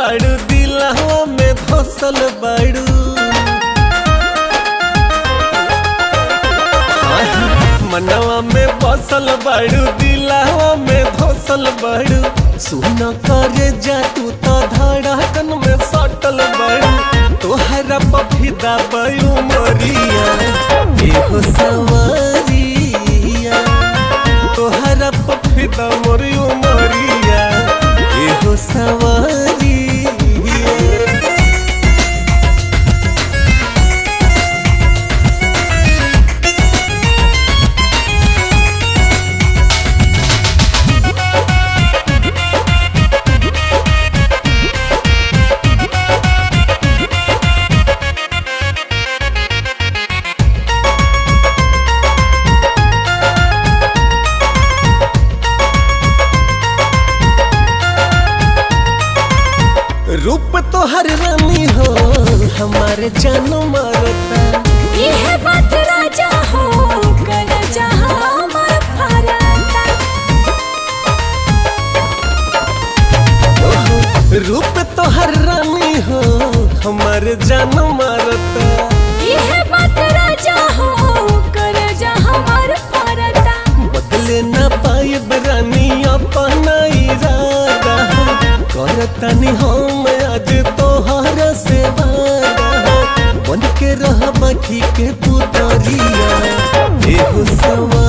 बाड़ू दिलवा में धसल बाड़ू मनवा में बसल बाड़ू दिलवा में धसल बाड़ू सुन करे जा तू तो धड़कन में सटल बाड़ू तोहरा पफिदा बायू मरिया एहो सवारिया तोहरा पफिदा मरियो मरिया एहो सवारिया। रूप तो हर रानी हो हमारे जान मारता यह बात राजा हो कर जहाँ हमार फराता। रूप तो हर रानी हो हमारे जान मारता यह बात राजा हो कर जहाँ हमार फराता। बदले ना पाए रानी अपना इरादा करतानी हम आज तोहर से वादा बन के रह बाकी के पुतरिया एहो सवा